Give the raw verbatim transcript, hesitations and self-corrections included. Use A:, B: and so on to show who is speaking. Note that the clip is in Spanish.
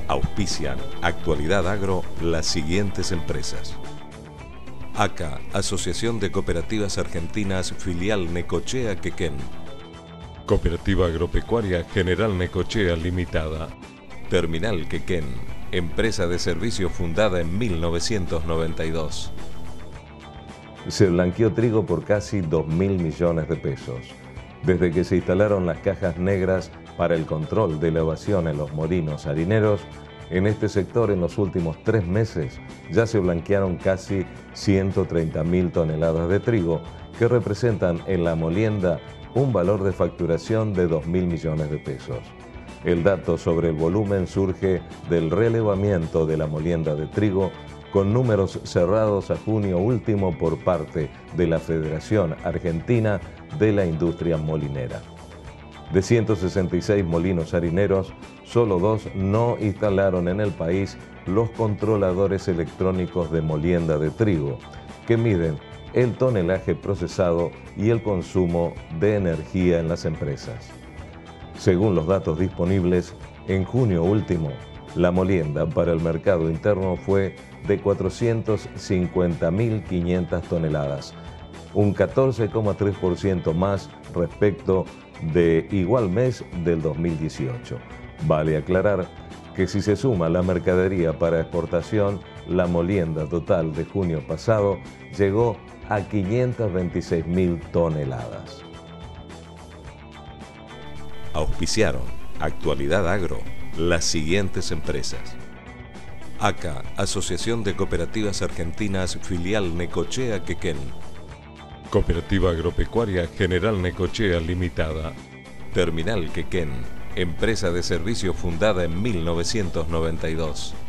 A: Auspician Actualidad Agro las siguientes empresas. A C A, Asociación de Cooperativas Argentinas, filial Necochea Quequén. Cooperativa Agropecuaria General Necochea Limitada. Terminal Quequén, empresa de servicio fundada en mil novecientos noventa y dos.
B: Se blanqueó trigo por casi dos mil millones de pesos. Desde que se instalaron las cajas negras para el control de elevación en los molinos harineros, en este sector en los últimos tres meses ya se blanquearon casi ciento treinta mil toneladas de trigo, que representan en la molienda un valor de facturación de dos mil millones de pesos. El dato sobre el volumen surge del relevamiento de la molienda de trigo con números cerrados a junio último por parte de la Federación Argentina de la Industria Molinera. De ciento sesenta y seis molinos harineros, solo dos no instalaron en el país los controladores electrónicos de molienda de trigo, que miden el tonelaje procesado y el consumo de energía en las empresas. Según los datos disponibles, en junio último, la molienda para el mercado interno fue de cuatrocientas cincuenta mil quinientas toneladas, un catorce coma tres por ciento más respecto de igual mes del dos mil dieciocho. Vale aclarar que si se suma la mercadería para exportación, la molienda total de junio pasado llegó a quinientas veintiséis mil toneladas.
A: Auspiciaron Actualidad Agro las siguientes empresas. A C A, Asociación de Cooperativas Argentinas, filial Necochea Quequén. Cooperativa Agropecuaria General Necochea Limitada. Terminal Quequén, empresa de servicio fundada en mil novecientos noventa y dos.